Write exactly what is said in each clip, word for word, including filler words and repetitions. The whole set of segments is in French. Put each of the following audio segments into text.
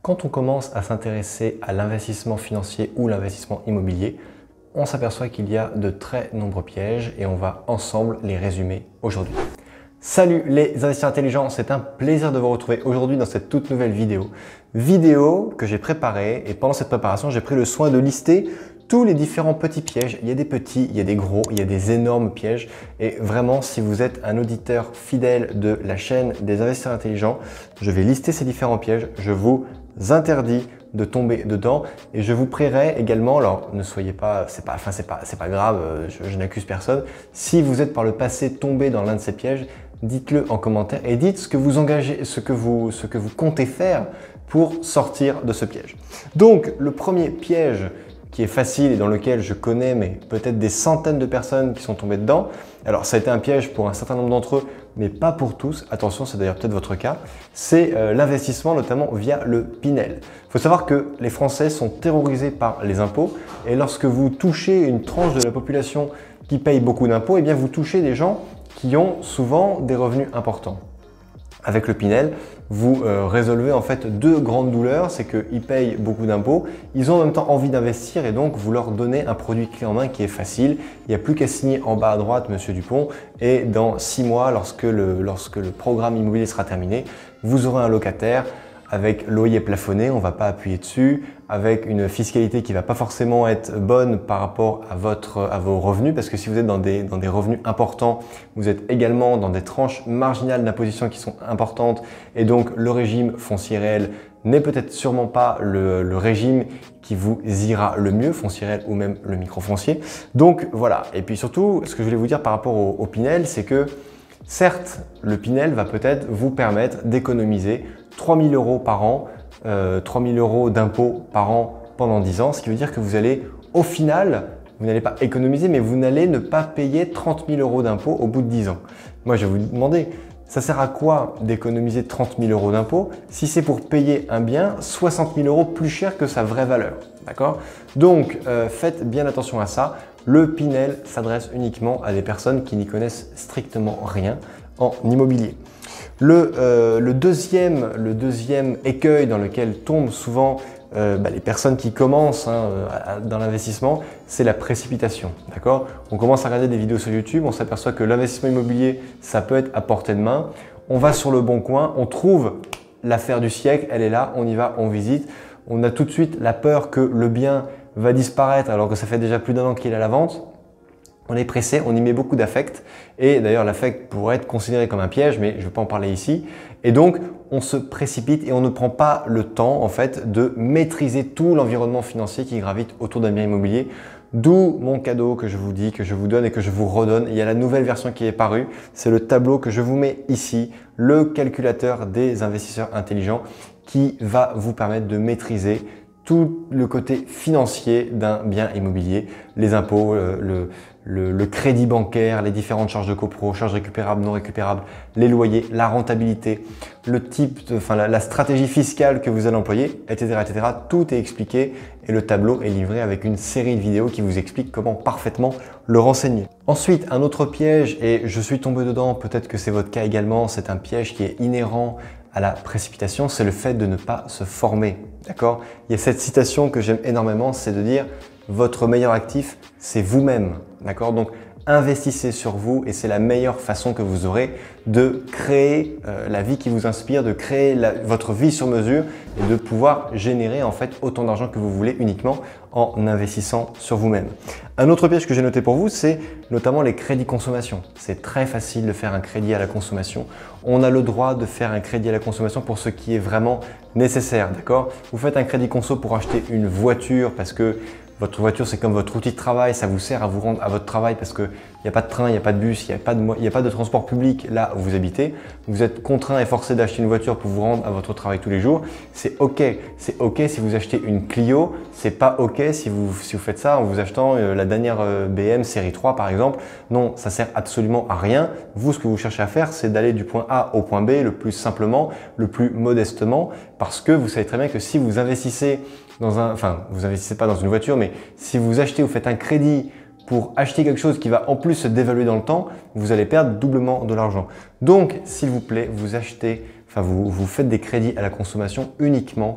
Quand on commence à s'intéresser à l'investissement financier ou l'investissement immobilier, on s'aperçoit qu'il y a de très nombreux pièges et on va ensemble les résumer aujourd'hui. Salut les investisseurs intelligents, c'est un plaisir de vous retrouver aujourd'hui dans cette toute nouvelle vidéo. Vidéo que j'ai préparée et pendant cette préparation, j'ai pris le soin de lister tous les différents petits pièges. Il y a des petits, il y a des gros, il y a des énormes pièges. Et vraiment, si vous êtes un auditeur fidèle de la chaîne des investisseurs intelligents, je vais lister ces différents pièges. Je vous interdis de tomber dedans et je vous prierai également, alors ne soyez pas, c'est pas, enfin c'est pas, c'est pas grave, je, je n'accuse personne. Si vous êtes par le passé tombé dans l'un de ces pièges, dites-le en commentaire et dites ce que vous engagez, ce que vous, ce que vous comptez faire pour sortir de ce piège. Donc, le premier piège qui est facile et dans lequel je connais mais peut-être des centaines de personnes qui sont tombées dedans. Alors, ça a été un piège pour un certain nombre d'entre eux, mais pas pour tous. Attention, c'est d'ailleurs peut-être votre cas. C'est euh, l'investissement, notamment via le Pinel. Il faut savoir que les Français sont terrorisés par les impôts et lorsque vous touchez une tranche de la population qui paye beaucoup d'impôts, eh bien vous touchez des gens qui ont souvent des revenus importants. Avec le Pinel, vous euh, résolvez en fait deux grandes douleurs, c'est qu'ils payent beaucoup d'impôts, ils ont en même temps envie d'investir et donc vous leur donnez un produit clé en main qui est facile. Il n'y a plus qu'à signer en bas à droite, Monsieur Dupont, et dans six mois, lorsque le, lorsque le programme immobilier sera terminé, vous aurez un locataire avec loyer plafonné, on ne va pas appuyer dessus, avec une fiscalité qui ne va pas forcément être bonne par rapport à, votre, à vos revenus, parce que si vous êtes dans des, dans des revenus importants, vous êtes également dans des tranches marginales d'imposition qui sont importantes, et donc le régime foncier réel n'est peut-être sûrement pas le, le régime qui vous ira le mieux, foncier réel ou même le microfoncier. Donc voilà, et puis surtout, ce que je voulais vous dire par rapport au, au Pinel, c'est que certes, le Pinel va peut-être vous permettre d'économiser trois mille euros par an, euh, trois mille euros d'impôts par an pendant dix ans, ce qui veut dire que vous allez, au final, vous n'allez pas économiser, mais vous n'allez ne pas payer trente mille euros d'impôts au bout de dix ans. Moi, je vais vous demander, ça sert à quoi d'économiser trente mille euros d'impôts si c'est pour payer un bien soixante mille euros plus cher que sa vraie valeur, d'accord? Donc, euh, faites bien attention à ça. Le Pinel s'adresse uniquement à des personnes qui n'y connaissent strictement rien en immobilier. Le, euh, le, deuxième, le deuxième écueil dans lequel tombent souvent euh, bah, les personnes qui commencent hein, à, dans l'investissement, c'est la précipitation. D'accord ? On commence à regarder des vidéos sur YouTube, on s'aperçoit que l'investissement immobilier, ça peut être à portée de main. On va sur le bon coin, on trouve l'affaire du siècle, elle est là, on y va, on visite. On a tout de suite la peur que le bien va disparaître alors que ça fait déjà plus d'un an qu'il est à la vente. On est pressé, on y met beaucoup d'affect et d'ailleurs l'affect pourrait être considéré comme un piège, mais je ne vais pas en parler ici. Et donc on se précipite et on ne prend pas le temps en fait de maîtriser tout l'environnement financier qui gravite autour d'un bien immobilier. D'où mon cadeau que je vous dis, que je vous donne et que je vous redonne. Il y a la nouvelle version qui est parue, c'est le tableau que je vous mets ici, le calculateur des investisseurs intelligents qui va vous permettre de maîtriser tout le côté financier d'un bien immobilier, les impôts, le, le, le crédit bancaire, les différentes charges de copro, charges récupérables, non récupérables, les loyers, la rentabilité, le type, de, enfin la, la stratégie fiscale que vous allez employer, et cetera, et cetera. Tout est expliqué et le tableau est livré avec une série de vidéos qui vous explique comment parfaitement le renseigner. Ensuite, un autre piège, et je suis tombé dedans, peut-être que c'est votre cas également, c'est un piège qui est inhérent à la précipitation, c'est le fait de ne pas se former. D'accord ? Il y a cette citation que j'aime énormément, c'est de dire « votre meilleur actif, c'est vous-même ». D'accord ? Donc, investissez sur vous et c'est la meilleure façon que vous aurez de créer euh, la vie qui vous inspire, de créer la, votre vie sur mesure et de pouvoir générer en fait autant d'argent que vous voulez uniquement en investissant sur vous-même. Un autre piège que j'ai noté pour vous, c'est notamment les crédits consommation. C'est très facile de faire un crédit à la consommation. On a le droit de faire un crédit à la consommation pour ce qui est vraiment nécessaire, d'accord ? Vous faites un crédit conso pour acheter une voiture parce que votre voiture, c'est comme votre outil de travail, ça vous sert à vous rendre à votre travail parce qu'il n'y a pas de train, il n'y a pas de bus, il n'y a pas de, il n'y a pas de transport public là où vous habitez. Vous êtes contraint et forcé d'acheter une voiture pour vous rendre à votre travail tous les jours. C'est OK. C'est OK si vous achetez une Clio. C'est pas OK si vous, si vous faites ça en vous achetant la dernière B M série trois par exemple. Non, ça sert absolument à rien. Vous, ce que vous cherchez à faire, c'est d'aller du point A au point B le plus simplement, le plus modestement parce que vous savez très bien que si vous investissez dans un, enfin, vous investissez pas dans une voiture, mais si vous achetez ou faites un crédit pour acheter quelque chose qui va en plus se dévaluer dans le temps, vous allez perdre doublement de l'argent. Donc, s'il vous plaît, vous achetez, enfin, vous, vous faites des crédits à la consommation uniquement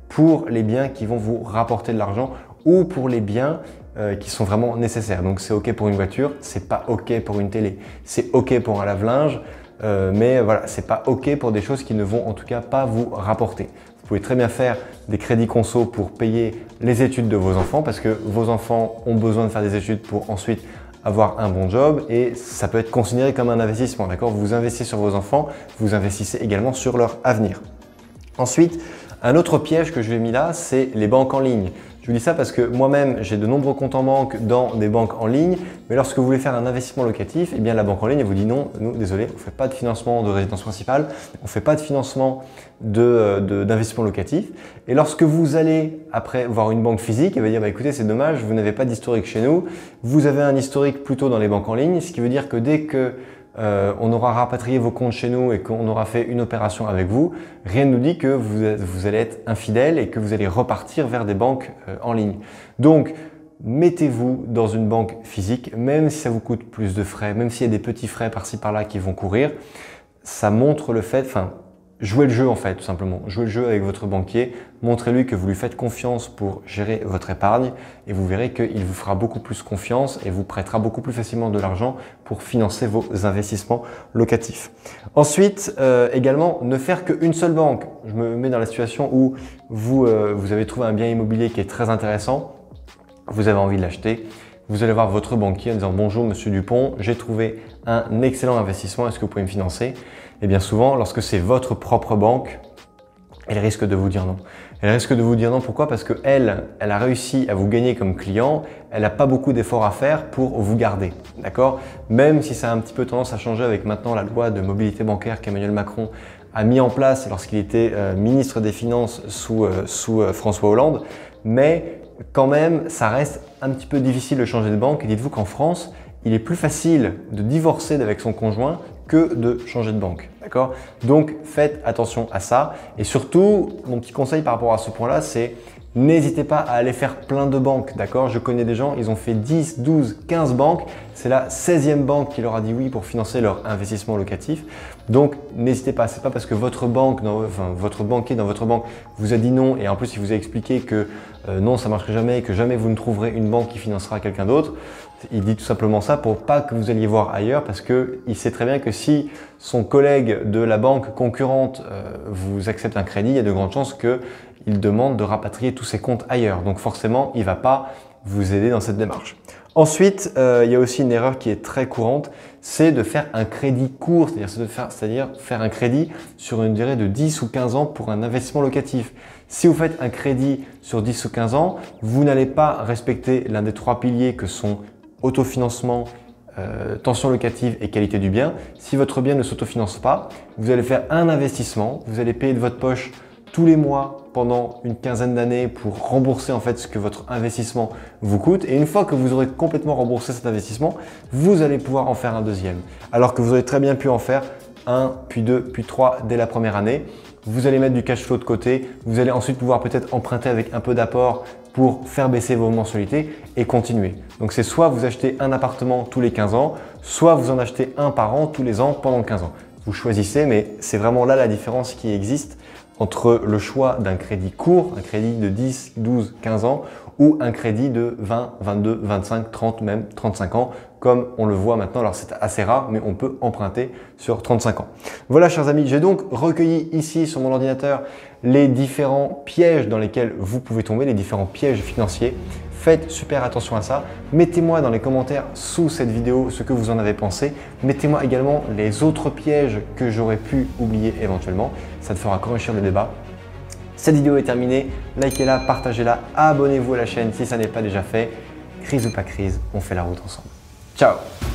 pour les biens qui vont vous rapporter de l'argent ou pour les biens euh, qui sont vraiment nécessaires. Donc c'est OK pour une voiture, c'est pas OK pour une télé, c'est OK pour un lave-linge, euh, mais voilà, c'est pas OK pour des choses qui ne vont en tout cas pas vous rapporter. Vous pouvez très bien faire des crédits conso pour payer les études de vos enfants parce que vos enfants ont besoin de faire des études pour ensuite avoir un bon job et ça peut être considéré comme un investissement. D'accord ? Vous investissez sur vos enfants, vous investissez également sur leur avenir. Ensuite, un autre piège que je vais mis là, c'est les banques en ligne. Je vous dis ça parce que moi-même, j'ai de nombreux comptes en banque dans des banques en ligne, mais lorsque vous voulez faire un investissement locatif, eh bien la banque en ligne elle vous dit non, nous, désolé, on ne fait pas de financement de résidence principale, on ne fait pas de financement de, de, d'investissement locatif. Et lorsque vous allez après voir une banque physique, elle va dire bah, écoutez, c'est dommage, vous n'avez pas d'historique chez nous, vous avez un historique plutôt dans les banques en ligne, ce qui veut dire que dès que Euh, on aura rapatrié vos comptes chez nous et qu'on aura fait une opération avec vous, rien ne nous dit que vous, vous allez être infidèle et que vous allez repartir vers des banques euh, en ligne. Donc, mettez-vous dans une banque physique, même si ça vous coûte plus de frais, même s'il y a des petits frais par-ci par-là qui vont courir, ça montre le fait, enfin, jouez le jeu en fait, tout simplement. Jouez le jeu avec votre banquier, montrez-lui que vous lui faites confiance pour gérer votre épargne et vous verrez qu'il vous fera beaucoup plus confiance et vous prêtera beaucoup plus facilement de l'argent pour financer vos investissements locatifs. Ensuite, euh, également, ne faire qu'une seule banque. Je me mets dans la situation où vous, euh, vous avez trouvé un bien immobilier qui est très intéressant, vous avez envie de l'acheter. Vous allez voir votre banquier en disant « Bonjour Monsieur Dupont, j'ai trouvé un excellent investissement, est-ce que vous pouvez me financer ?» Et bien souvent, lorsque c'est votre propre banque, elle risque de vous dire non. Elle risque de vous dire non, pourquoi? Parce qu'elle, elle a réussi à vous gagner comme client, elle n'a pas beaucoup d'efforts à faire pour vous garder, d'accord? Même si ça a un petit peu tendance à changer avec maintenant la loi de mobilité bancaire qu'Emmanuel Macron a mis en place lorsqu'il était euh, ministre des Finances sous, euh, sous euh, François Hollande, mais quand même, ça reste un petit peu difficile de changer de banque. Et dites-vous qu'en France, il est plus facile de divorcer avec son conjoint que de changer de banque. D'accord? Donc, faites attention à ça. Et surtout, mon petit conseil par rapport à ce point-là, c'est n'hésitez pas à aller faire plein de banques. D'accord? Je connais des gens, ils ont fait dix, douze, quinze banques. C'est la seizième banque qui leur a dit oui pour financer leur investissement locatif. Donc, n'hésitez pas. C'est pas parce que votre banque, dans, enfin, votre banquier dans votre banque vous a dit non et en plus il vous a expliqué que euh, non, ça marcherait jamais et que jamais vous ne trouverez une banque qui financera quelqu'un d'autre. Il dit tout simplement ça pour pas que vous alliez voir ailleurs parce que il sait très bien que si son collègue de la banque concurrente euh, vous accepte un crédit, il y a de grandes chances qu'il demande de rapatrier tous ses comptes ailleurs. Donc forcément, il ne va pas vous aider dans cette démarche. Ensuite, euh, il y a aussi une erreur qui est très courante, c'est de faire un crédit court, c'est-à-dire faire, c'est-à-dire faire un crédit sur une durée de dix ou quinze ans pour un investissement locatif. Si vous faites un crédit sur dix ou quinze ans, vous n'allez pas respecter l'un des trois piliers que sont autofinancement, euh, tension locative et qualité du bien. Si votre bien ne s'autofinance pas, vous allez faire un investissement, vous allez payer de votre poche tous les mois pendant une quinzaine d'années pour rembourser en fait ce que votre investissement vous coûte. Et une fois que vous aurez complètement remboursé cet investissement, vous allez pouvoir en faire un deuxième. Alors que vous aurez très bien pu en faire un, puis deux, puis trois dès la première année. Vous allez mettre du cash flow de côté. Vous allez ensuite pouvoir peut-être emprunter avec un peu d'apport pour faire baisser vos mensualités et continuer. Donc c'est soit vous achetez un appartement tous les quinze ans, soit vous en achetez un par an tous les ans pendant quinze ans. Vous choisissez, mais c'est vraiment là la différence qui existe entre le choix d'un crédit court, un crédit de dix, douze, quinze ans ou un crédit de vingt, vingt-deux, vingt-cinq, trente, même trente-cinq ans comme on le voit maintenant. Alors c'est assez rare, mais on peut emprunter sur trente-cinq ans. Voilà chers amis, j'ai donc recueilli ici sur mon ordinateur les différents pièges dans lesquels vous pouvez tomber, les différents pièges financiers. Faites super attention à ça. Mettez-moi dans les commentaires sous cette vidéo ce que vous en avez pensé. Mettez-moi également les autres pièges que j'aurais pu oublier éventuellement. Ça te fera enrichir le débat. Cette vidéo est terminée. Likez-la, partagez-la, abonnez-vous à la chaîne si ça n'est pas déjà fait. Crise ou pas crise, on fait la route ensemble. Ciao!